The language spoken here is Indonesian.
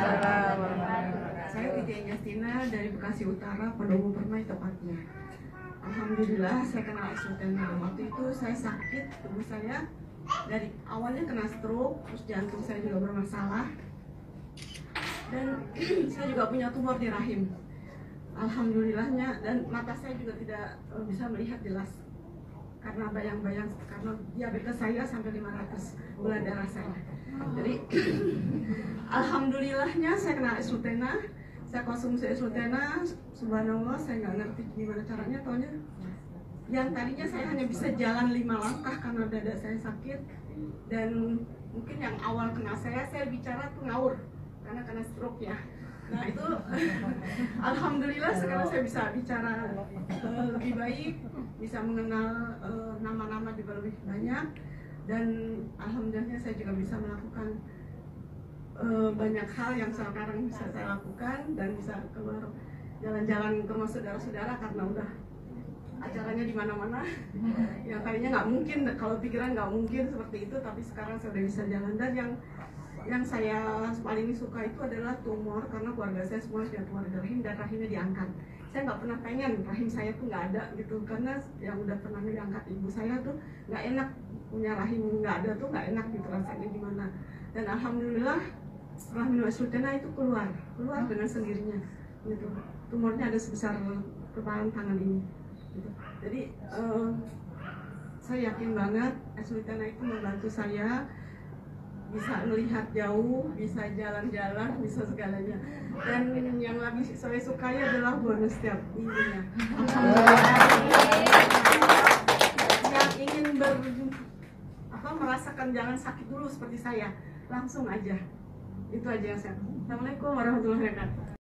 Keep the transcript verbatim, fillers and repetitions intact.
Saya Titi Anjastina dari Bekasi Utara, Pendopo Permai tepatnya. Alhamdulillah saya kenal Exlutena. Waktu itu saya sakit, tubuh saya dari awalnya kena stroke, terus jantung saya juga bermasalah, dan saya juga punya tumor di rahim. Alhamdulillahnya, dan mata saya juga tidak bisa melihat jelas karena bayang-bayang, karena diabetes saya sampai lima ratus gula darah saya. Jadi alhamdulillahnya saya kena Exlutena, saya konsumsi Exlutena, subhanallah saya nggak ngerti gimana caranya, taunya yang tadinya saya hanya bisa jalan lima langkah karena dada saya sakit, dan mungkin yang awal kena saya, saya bicara tuh ngawur karena kena stroke ya. Nah itu alhamdulillah sekarang saya bisa bicara uh, lebih baik, bisa mengenal nama-nama uh, juga lebih banyak, dan alhamdulillah saya juga bisa melakukan uh, banyak hal yang sekarang bisa saya lakukan, dan bisa keluar jalan-jalan ke rumah saudara-saudara karena udah acaranya di mana-mana. Yang tadinya nggak mungkin, kalau pikiran nggak mungkin seperti itu, tapi sekarang saya udah bisa jalan. Dan yang yang saya paling suka itu adalah tumor, karena keluarga saya semua sudah keluarga rahim dan rahimnya diangkat. Saya nggak pernah pengen rahim saya tuh nggak ada gitu, karena yang udah pernah diangkat ibu saya tuh nggak enak, punya rahim nggak ada tuh nggak enak gitu rasanya gimana. Dan alhamdulillah setelah minum Exlutena itu keluar keluar dengan sendirinya gitu. Tumornya ada sebesar kepalan tangan ini gitu. Jadi uh, saya yakin banget Exlutena itu membantu saya bisa melihat jauh, bisa jalan-jalan, bisa segalanya. Dan yang lebih saya sukai adalah bonus setiap minggunya. Yang ingin ber, apa, merasakan jangan sakit dulu seperti saya, langsung aja. Itu aja yang saya. Assalamualaikum warahmatullahi wabarakatuh.